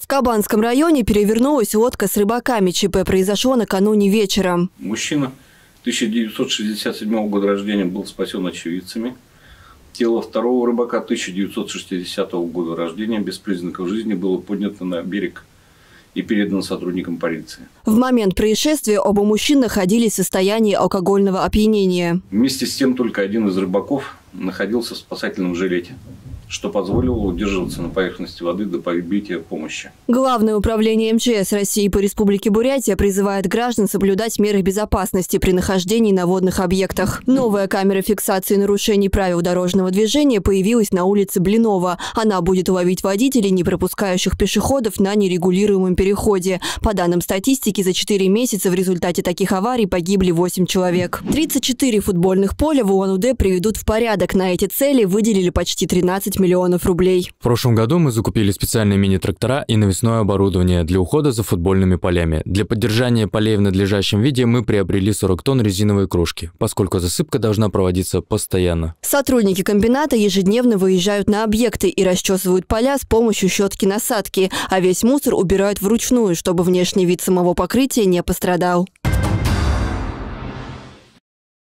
В Кабанском районе перевернулась лодка с рыбаками. ЧП произошло накануне вечером. Мужчина 1967 года рождения был спасен очевидцами. Тело второго рыбака 1960 года рождения без признаков жизни было поднято на берег и передано сотрудникам полиции. В момент происшествия оба мужчин находились в состоянии алкогольного опьянения. Вместе с тем только один из рыбаков находился в спасательном жилете, что позволило удерживаться на поверхности воды до прибытия помощи. Главное управление МЧС России по Республике Бурятия призывает граждан соблюдать меры безопасности при нахождении на водных объектах. Новая камера фиксации нарушений правил дорожного движения появилась на улице Блинова. Она будет ловить водителей, не пропускающих пешеходов на нерегулируемом переходе. По данным статистики, за 4 месяца в результате таких аварий погибли 8 человек. 34 футбольных поля в Улан-Удэ приведут в порядок. На эти цели выделили почти 13 миллионов рублей. В прошлом году мы закупили специальные мини-трактора и навесное оборудование для ухода за футбольными полями. Для поддержания полей в надлежащем виде мы приобрели 40 тонн резиновой кружки, поскольку засыпка должна проводиться постоянно. Сотрудники комбината ежедневно выезжают на объекты и расчесывают поля с помощью щетки-насадки, а весь мусор убирают вручную, чтобы внешний вид самого покрытия не пострадал.